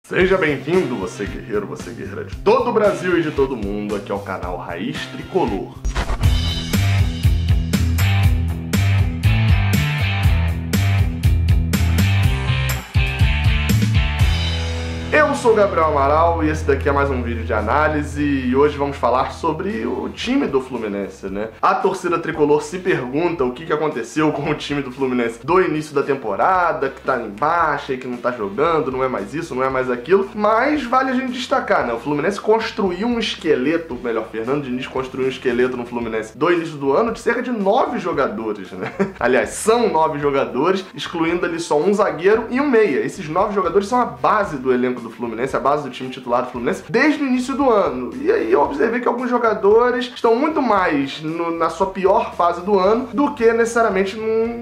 Seja bem-vindo, você guerreiro, você guerreira de todo o Brasil e de todo mundo, aqui é o canal Raiz Tricolor. Eu sou o Gabriel Amaral e esse daqui é mais um vídeo de análise e hoje vamos falar sobre o time do Fluminense, né? A torcida tricolor se pergunta o que aconteceu com o time do Fluminense do início da temporada, que tá em baixa e que não tá jogando, não é mais isso, não é mais aquilo, mas vale a gente destacar, né? O Fluminense construiu um esqueleto, melhor, Fernando Diniz construiu um esqueleto no Fluminense do início do ano de cerca de 9 jogadores, né? Aliás, são 9 jogadores, excluindo ali só um zagueiro e um meia. Esses 9 jogadores são a base do elenco do Fluminense, a base do time titular do Fluminense, desde o início do ano. E aí eu observei que alguns jogadores estão muito mais na sua pior fase do ano do que necessariamente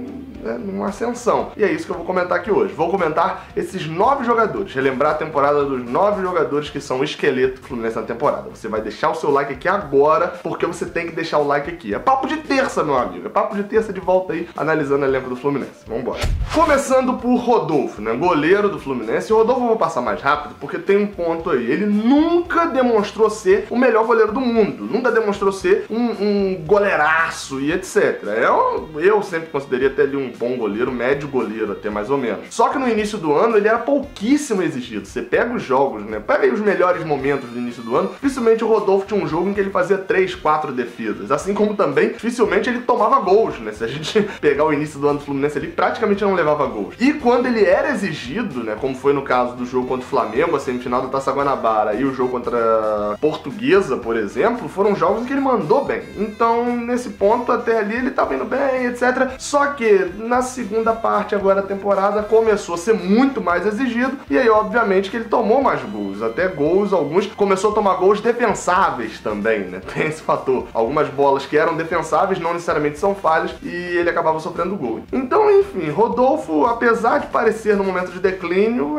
numa ascensão. E é isso que eu vou comentar aqui hoje. Vou comentar esses 9 jogadores, relembrar a temporada dos 9 jogadores que são o esqueleto do Fluminense na temporada. Você vai deixar o seu like aqui agora, porque você tem que deixar o like aqui. É papo de terça, meu amigo. É papo de terça de volta aí, analisando o elenco do Fluminense. Vambora. Começando por Rodolfo, né? Goleiro do Fluminense. O Rodolfo eu vou passar mais rápido, porque tem um ponto aí. Ele nunca demonstrou ser o melhor goleiro do mundo. Nunca demonstrou ser um goleiraço e etc. Eu sempre considerei até ali um bom goleiro, médio goleiro até mais ou menos. Só que no início do ano ele era pouquíssimo exigido. Você pega os jogos, né? Pega aí os melhores momentos do início do ano. Dificilmente o Rodolfo tinha um jogo em que ele fazia 3, 4 defesas. Assim como também, dificilmente ele tomava gols, né? Se a gente pegar o início do ano do Fluminense, ele praticamente não levava gols. E quando ele era exigido, né? Como foi no caso do jogo contra o Flamengo, a semifinal da Taça Guanabara e o jogo contra a Portuguesa, por exemplo, foram jogos em que ele mandou bem. Então, nesse ponto, até ali ele tava indo bem, etc. Só que na segunda parte agora da temporada começou a ser muito mais exigido e aí obviamente que ele tomou mais gols, até gols, alguns começou a tomar gols defensáveis também, né? Tem esse fator. Algumas bolas que eram defensáveis não necessariamente são falhas e ele acabava sofrendo gol. Então, enfim, Rodolfo, apesar de parecer no momento de declínio,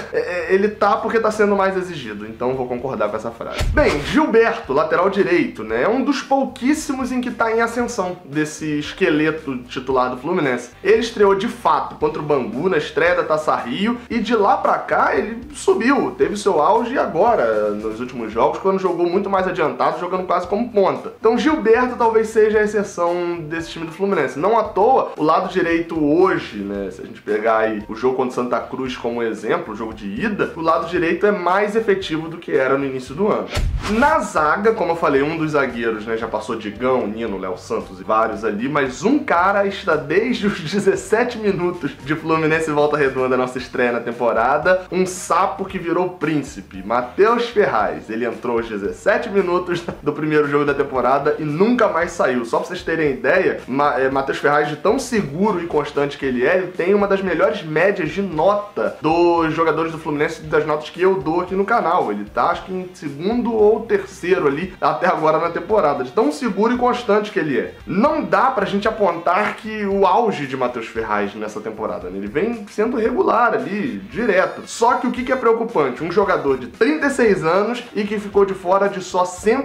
ele tá porque tá sendo mais exigido, então vou concordar com essa frase. Bem, Gilberto, lateral direito, né? É um dos pouquíssimos em que tá em ascensão desse esqueleto titular do Fluminense. Ele estreou de fato contra o Bangu na estreia da Taça Rio e de lá pra cá ele subiu, teve seu auge agora nos últimos jogos, quando jogou muito mais adiantado, jogando quase como ponta. Então Gilberto talvez seja a exceção desse time do Fluminense. Não à toa, o lado direito hoje, né, se a gente pegar aí o jogo contra o Santa Cruz como exemplo, o jogo de ida, o lado direito é mais efetivo do que era no início do ano. Na zaga, como eu falei, um dos zagueiros, né, já passou Digão, Nino, Léo Santos e vários ali, mas um cara está desde os 17 minutos de Fluminense e Volta Redonda, nossa estreia na temporada, um sapo que virou príncipe, Matheus Ferraz. Ele entrou aos 17 minutos do primeiro jogo da temporada e nunca mais saiu. Só pra vocês terem ideia, Matheus Ferraz, de tão seguro e constante que ele tem uma das melhores médias de nota dos jogadores do Fluminense, das notas que eu dou aqui no canal. Ele tá, acho que em segundo ou terceiro ali, até agora na temporada, de tão seguro e constante que ele é. Não dá pra gente apontar que o auge de Matheus Ferraz nessa temporada, né? Ele vem sendo regular ali, direto. Só que o que é preocupante? Um jogador de 36 anos e que ficou de fora de só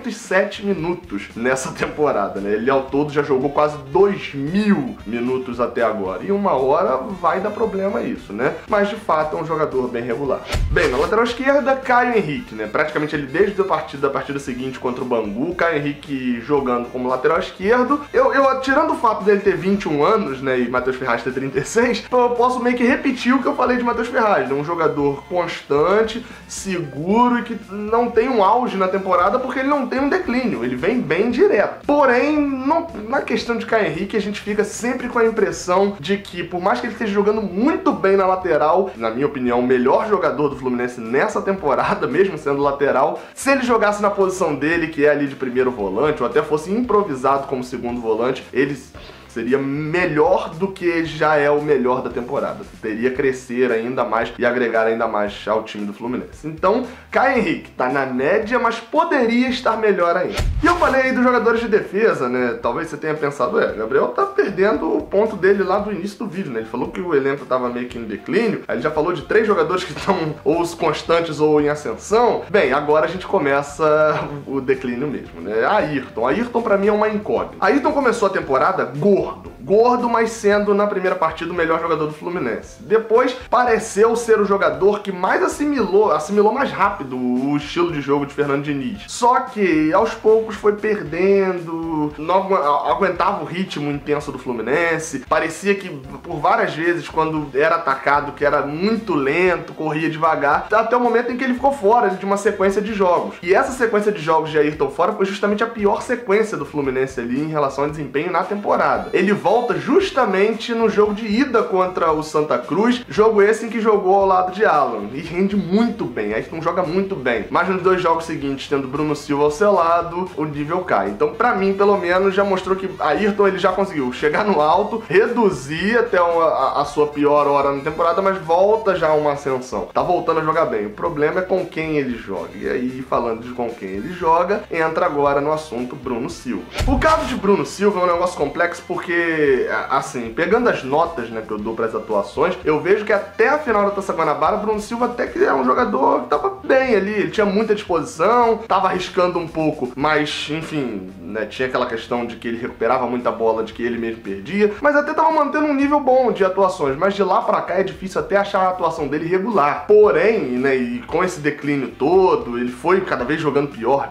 107 minutos nessa temporada, né? Ele ao todo já jogou quase 2.000 minutos até agora. E uma hora vai dar problema isso, né? Mas de fato é um jogador bem regular. Bem, na lateral esquerda, Caio Henrique, né? Praticamente ele desde a partida seguinte contra o Bangu, Caio Henrique jogando como lateral esquerdo. Eu tirando o fato dele ter 21 anos, né, e Matheus Ferraz ter 36, eu posso meio que repetir o que eu falei de Matheus Ferraz, né? Um jogador constante, seguro e que não tem um auge na temporada porque ele não tem um declínio, ele vem bem direto. Porém, na questão de Caio Henrique, a gente fica sempre com a impressão de que, por mais que ele esteja jogando muito bem na lateral, na minha opinião, o melhor jogador do Fluminense nessa temporada, mesmo sendo lateral, se ele jogasse na posição dele, que é ali de primeiro volante, ou até fosse improvisado como segundo volante, ele seria melhor do que já é o melhor da temporada. Teria que crescer ainda mais e agregar ainda mais ao time do Fluminense. Então, Caio Henrique tá na média, mas poderia estar melhor ainda. E eu falei aí dos jogadores de defesa, né? Talvez você tenha pensado, Gabriel tá perdendo o ponto dele lá do início do vídeo, né? Ele falou que o elenco tava meio que em declínio, aí ele já falou de 3 jogadores que estão ou os constantes ou em ascensão. Bem, agora a gente começa o declínio mesmo, né? Ayrton pra mim é uma incógnita. Ayrton começou a temporada gordo, gordo, mas sendo na primeira partida o melhor jogador do Fluminense. Depois pareceu ser o jogador que mais assimilou mais rápido o estilo de jogo de Fernando Diniz. Só que aos poucos foi perdendo, não aguentava o ritmo intenso do Fluminense, parecia que por várias vezes quando era atacado que era muito lento, corria devagar, até o momento em que ele ficou fora de uma sequência de jogos. E essa sequência de jogos de Ayrton fora foi justamente a pior sequência do Fluminense ali em relação ao desempenho na temporada. Ele volta justamente no jogo de ida contra o Santa Cruz, jogo esse em que jogou ao lado de Alan, e rende muito bem, Ayrton joga muito bem, mas nos 2 jogos seguintes, tendo Bruno Silva ao seu lado, o nível cai. Então pra mim, pelo menos, já mostrou que Ayrton ele já conseguiu chegar no alto, reduzir até a sua pior hora na temporada, mas volta já a uma ascensão, tá voltando a jogar bem. O problema é com quem ele joga, e aí falando de com quem ele joga, entra agora no assunto Bruno Silva. O caso de Bruno Silva é um negócio complexo porque, assim, pegando as notas, né, que eu dou para as atuações, eu vejo que até a final da Taça Guanabara, Bruno Silva até que é um jogador que tava bem ali, ele tinha muita disposição, tava arriscando um pouco, mas, enfim, né, tinha aquela questão de que ele recuperava muita bola, de que ele mesmo perdia, mas até tava mantendo um nível bom de atuações, mas de lá pra cá é difícil até achar a atuação dele regular. Porém, né, e com esse declínio todo, ele foi cada vez jogando pior.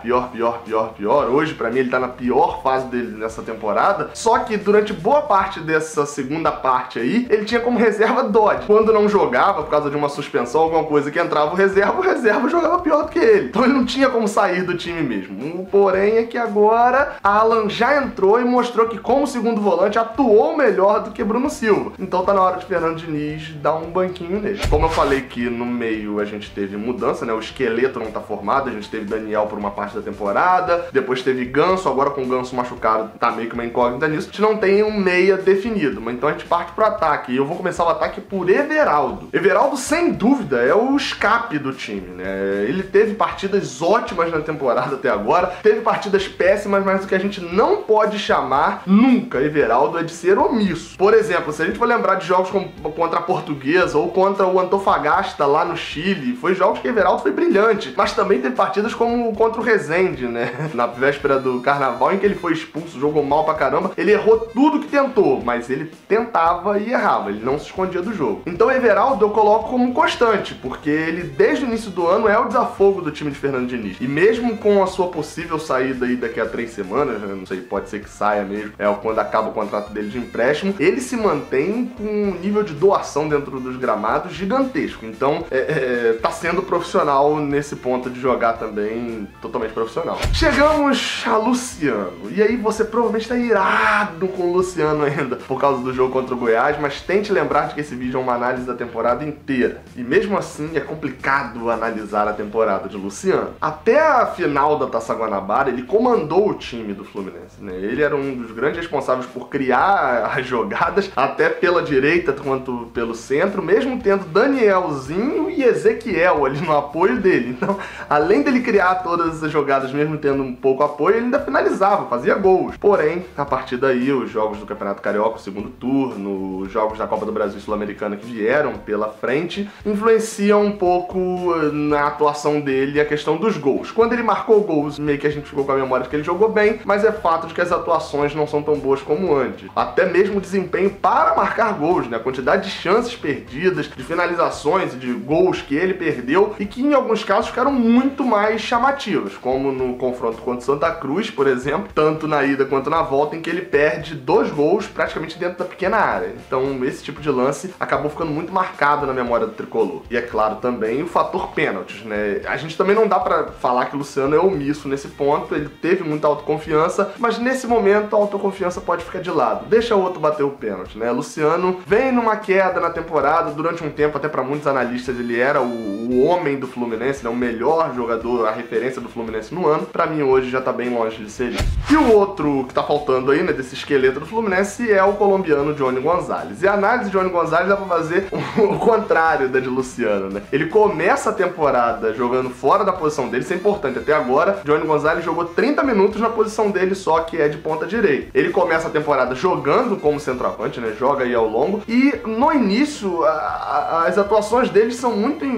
Hoje, pra mim, ele tá na pior fase dele nessa temporada, só que durante boa parte dessa segunda parte aí, ele tinha como reserva Dodge. Quando não jogava, por causa de uma suspensão, alguma coisa que entrava o reserva jogava pior do que ele. Então ele não tinha como sair do time mesmo. O porém é que agora Alan já entrou e mostrou que como segundo volante atuou melhor do que Bruno Silva. Então tá na hora de Fernando Diniz dar um banquinho nele. Como eu falei que no meio a gente teve mudança, né? O esqueleto não tá formado, a gente teve Daniel por uma parte da temporada, depois teve Ganso, agora com o Ganso machucado tá meio que uma incógnita nisso. A gente não tem um meia definido, mas então a gente parte pro ataque. E eu vou começar o ataque por Everaldo. Everaldo, sem dúvida, é o escape do time, né? Ele teve partidas ótimas na temporada até agora, teve partidas péssimas, mas o que a gente não pode chamar nunca, Everaldo, é de ser omisso. Por exemplo, se a gente for lembrar de jogos contra a Portuguesa ou contra o Antofagasta lá no Chile, foi jogos que Everaldo foi brilhante, mas também teve partidas como contra o Resende, né? Na véspera do Carnaval, em que ele foi expulso, jogou mal pra caramba, ele errou tudo que tentou, mas ele tentava e errava, ele não se escondia do jogo. Então Everaldo eu coloco como constante, porque ele desde o início do ano é o desafogo do time de Fernando Diniz. E mesmo com a sua possível saída aí daqui a 3 semanas, né? Não sei, pode ser que saia mesmo, quando acaba o contrato dele de empréstimo, ele se mantém com um nível de doação dentro dos gramados gigantesco. Então tá sendo profissional nesse ponto de jogar também, totalmente profissional. Chegamos a Luciano. E aí você provavelmente tá irado com o Luciano ainda por causa do jogo contra o Goiás, mas tente lembrar de que esse vídeo é uma análise da temporada inteira. E mesmo assim é complicado analisar a temporada de Luciano. Até a final da Taça Guanabara, ele comandou o time do Fluminense, né? Ele era um dos grandes responsáveis por criar as jogadas, até pela direita quanto pelo centro, mesmo tendo Danielzinho e Ezequiel ali no apoio dele. Então, além dele criar todas as jogadas, mesmo tendo um pouco apoio, ele ainda finalizava, fazia gols. Porém, a partir daí, os jogos do Campeonato Carioca, o segundo turno, os jogos da Copa do Brasil e Sul-Americana que vieram pela frente, influenciam um pouco na atuação dele a questão dos gols. Quando ele marcou gols, meio que a gente ficou com a memória de que ele jogou bem, mas é fato de que as atuações não são tão boas como antes. Até mesmo o desempenho para marcar gols, né? A quantidade de chances perdidas, de finalizações e de gols que ele perdeu e que em alguns casos ficaram muito mais chamativos, como no confronto contra o Santa Cruz, por exemplo, tanto na ida quanto na volta, em que ele perde 2 gols praticamente dentro da pequena área. Então esse tipo de lance acabou ficando muito marcado na memória do tricolor. E é claro também o fator pênaltis, né? A gente também não dá pra falar que o Luciano é omisso nesse ponto, ele teve muita autoconfiança, mas nesse momento a autoconfiança pode ficar de lado. Deixa o outro bater o pênalti, né? Luciano vem numa queda na temporada, durante um tempo, até pra muitos analistas, ele era o homem do Fluminense, né? O melhor jogador, a referência do Fluminense no ano. Pra mim hoje já tá bem longe de ser isso. E o outro que tá faltando aí, né, desse esqueleto do Fluminense é o colombiano Johnny Gonzalez. E a análise de Johnny Gonzalez dá pra fazer o contrário da de Luciano, né? Ele começa a temporada jogando fora da posição dele, isso é importante. Até agora, Johnny Gonzalez jogou 30 minutos na posição dele só, que é de ponta direita. Ele começa a temporada jogando como centroavante, né? Joga aí ao longo. E no início, as atuações dele são muito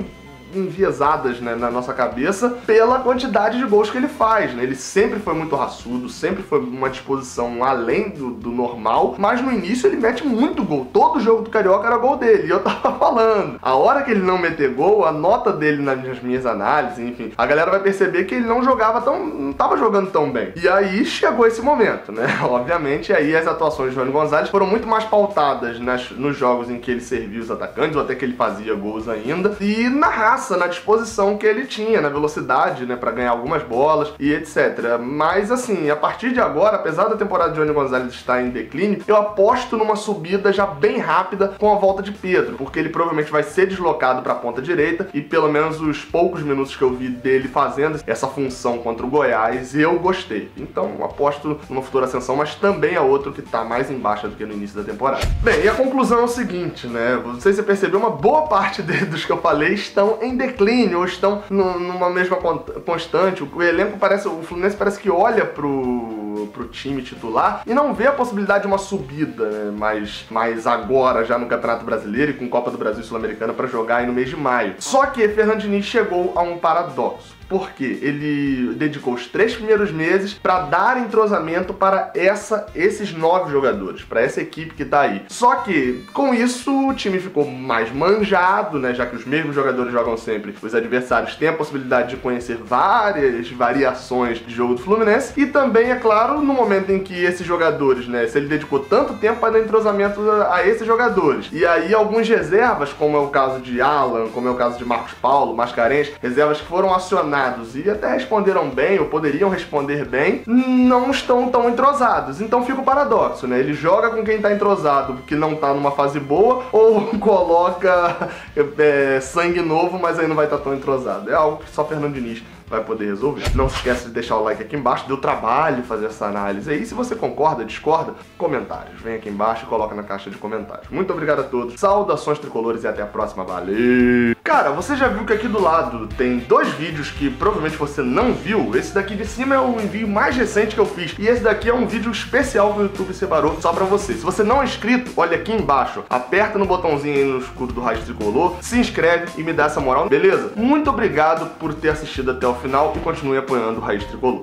enviesadas, né, na nossa cabeça pela quantidade de gols que ele faz, né? Ele sempre foi muito raçudo, sempre foi uma disposição além do normal, mas no início ele mete muito gol. Todo jogo do Carioca era gol dele, e eu tava falando. A hora que ele não meter gol, a nota dele nas minhas análises, enfim, a galera vai perceber que ele não tava jogando tão bem. E aí chegou esse momento, né? Obviamente, aí as atuações de Johnny Gonzalez foram muito mais pautadas nos jogos em que ele servia os atacantes, ou até que ele fazia gols ainda, e na raça, na disposição que ele tinha, na velocidade, né, pra ganhar algumas bolas e etc. Mas assim, a partir de agora, apesar da temporada de Johnny Gonzalez estar em declínio, eu aposto numa subida já bem rápida com a volta de Pedro, porque ele provavelmente vai ser deslocado pra ponta direita, e pelo menos os poucos minutos que eu vi dele fazendo essa função contra o Goiás, eu gostei. Então aposto numa futura ascensão, mas também é outro que tá mais embaixo do que no início da temporada. Bem, e a conclusão é o seguinte, né? Não sei se você percebeu, uma boa parte dos que eu falei estão em declínio, ou estão numa mesma constante. O elenco parece, o Fluminense parece que olha pro time titular e não vê a possibilidade de uma subida, né, mais agora já no Campeonato Brasileiro e com Copa do Brasil e Sul-Americana para jogar aí no mês de maio. Só que Fernando Diniz chegou a um paradoxo. Porque ele dedicou os 3 primeiros meses para dar entrosamento para esses 9 jogadores, para essa equipe que tá aí. Só que, com isso, o time ficou mais manjado, né? Já que os mesmos jogadores jogam sempre, os adversários têm a possibilidade de conhecer várias variações de jogo do Fluminense. E também, é claro, no momento em que esses jogadores, né? Se ele dedicou tanto tempo para dar entrosamento a esses jogadores. E aí, alguns reservas, como é o caso de Alan, como é o caso de Marcos Paulo, Mascarenhas, reservas que foram acionadas e até responderam bem, ou poderiam responder bem, não estão tão entrosados. Então fica o paradoxo, né? Ele joga com quem tá entrosado, que não tá numa fase boa, ou coloca sangue novo, mas aí não vai estar tão entrosado. É algo que só Fernando Diniz vai poder resolver. Não se esqueça de deixar o like aqui embaixo, deu trabalho fazer essa análise aí. Se você concorda, discorda, comentários. Vem aqui embaixo e coloca na caixa de comentários. Muito obrigado a todos, saudações tricolores e até a próxima, valeu! Cara, você já viu que aqui do lado tem 2 vídeos que provavelmente você não viu? Esse daqui de cima é o envio mais recente que eu fiz, e esse daqui é um vídeo especial que o YouTube separou só pra você. Se você não é inscrito, olha aqui embaixo, aperta no botãozinho aí no escudo do Raiz Tricolor, se inscreve e me dá essa moral, beleza? Muito obrigado por ter assistido até o final e continue apoiando o Raiz Tricolor.